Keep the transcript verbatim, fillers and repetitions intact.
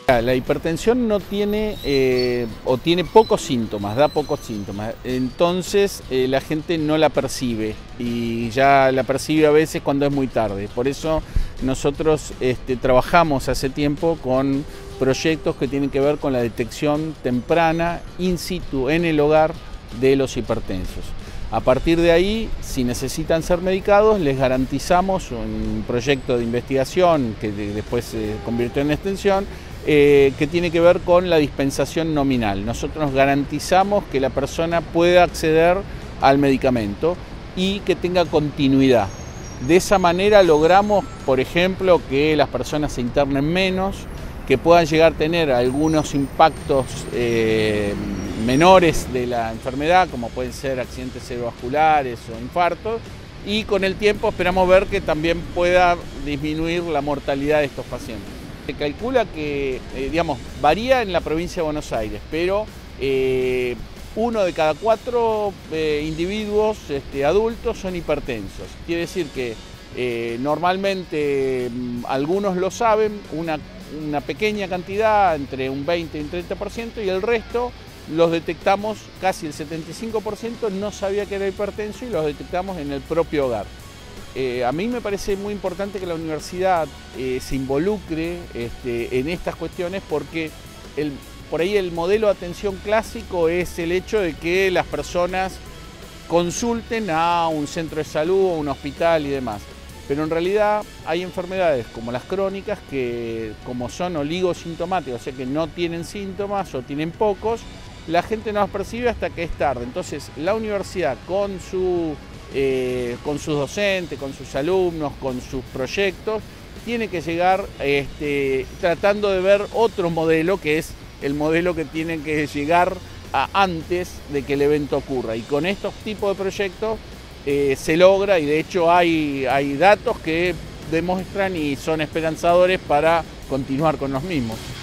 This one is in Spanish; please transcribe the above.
La hipertensión no tiene eh, o tiene pocos síntomas, da pocos síntomas, entonces eh, la gente no la percibe y ya la percibe a veces cuando es muy tarde. Por eso nosotros este, trabajamos hace tiempo con proyectos que tienen que ver con la detección temprana in situ en el hogar de los hipertensos. A partir de ahí, si necesitan ser medicados, les garantizamos un proyecto de investigación que después se convirtió en extensión, eh, que tiene que ver con la dispensación nominal. Nosotros nos garantizamos que la persona pueda acceder al medicamento y que tenga continuidad. De esa manera logramos, por ejemplo, que las personas se internen menos, que puedan llegar a tener algunos impactos eh, menores de la enfermedad, como pueden ser accidentes cerebrovasculares o infartos, y con el tiempo esperamos ver que también pueda disminuir la mortalidad de estos pacientes. Se calcula que, eh, digamos, varía en la provincia de Buenos Aires, pero eh, uno de cada cuatro eh, individuos este, adultos son hipertensos. Quiere decir que eh, normalmente algunos lo saben, una una pequeña cantidad, entre un veinte y un treinta por ciento, y el resto los detectamos, casi el setenta y cinco por ciento no sabía que era hipertenso y los detectamos en el propio hogar. Eh, a mí me parece muy importante que la universidad eh, se involucre este, en estas cuestiones porque el, por ahí el modelo de atención clásico es el hecho de que las personas consulten a un centro de salud, a un hospital y demás. Pero en realidad hay enfermedades como las crónicas que, como son oligosintomáticas, o sea que no tienen síntomas o tienen pocos, la gente no las percibe hasta que es tarde. Entonces la universidad con, su, eh, con sus docentes, con sus alumnos, con sus proyectos, tiene que llegar este, tratando de ver otro modelo, que es el modelo que tienen que llegar a antes de que el evento ocurra. Y con estos tipos de proyectos Eh, se logra, y de hecho hay, hay datos que demuestran y son esperanzadores para continuar con los mismos.